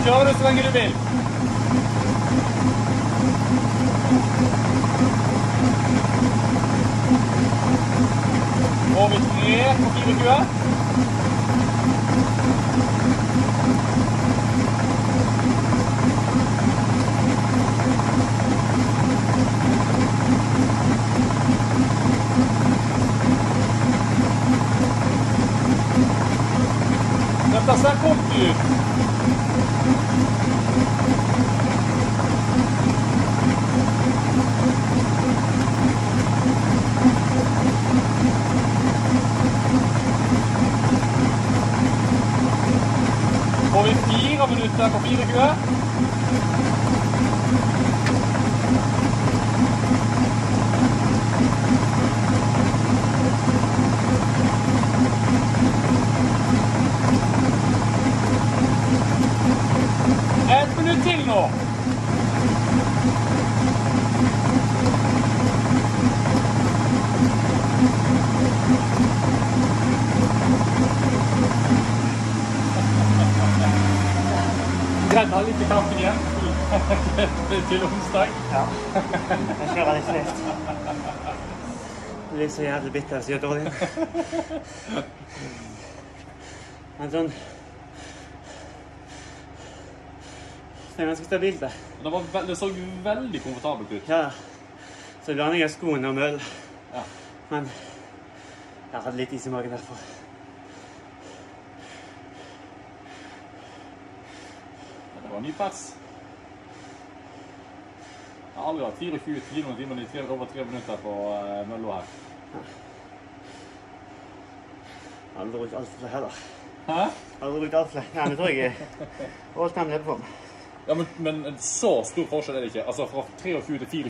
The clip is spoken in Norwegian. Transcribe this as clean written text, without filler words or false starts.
kjører du så lenge du vil. Og vi 3 på 420. Dette ser godt ut. Får vi 4 minutter på 420. Et minutt til nå. Den har litt kampen igjen til onsdag. Ja, jeg kjører litt litt. Det blir så jævlig bitter hvis jeg gjør dårlig. Men sånn... Det er ganske stabilt det. Det så veldig komfortabelt ut. Ja, så lander jeg skoene og møll. Ja. Men jeg hadde litt is i magen derfor. Det var en ny pers. Jeg har aldri hatt 24 timer i over 3 minutter på møllo her. Jeg har aldri brukt alt for det heller. Hæ? Jeg har aldri brukt alt for det. Nei, men tror jeg alt kan leve på. Ja, men så stor forskjell er det ikke. Altså fra 23 til 24.